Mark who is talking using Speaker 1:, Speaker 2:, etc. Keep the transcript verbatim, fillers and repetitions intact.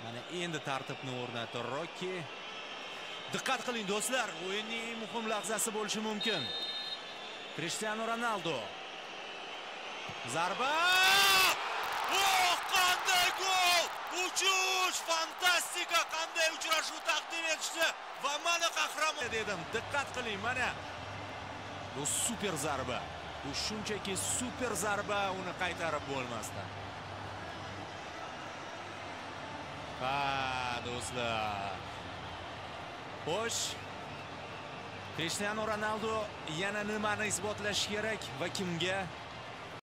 Speaker 1: Mana endi tartibni o'rnatdi Rokki. Diqqat qiling do'stlar, o'yinning eng muhim lahzasi bo'lishi mumkin. Cristiano Ronaldo. Zarba! Oh, qanday gol! Uchish! Fantastika! Qanday uchrashuv taqdim etishdi va mana qahramon dedim. Diqqat qiling, mana bu super zarba. Bu shunchaki super zarba, uni qaytarib bo'lmasdan. Ha, do'stlar. Xo'sh. Cristiano Ronaldo yana nimani isbotlash kerak va kimga?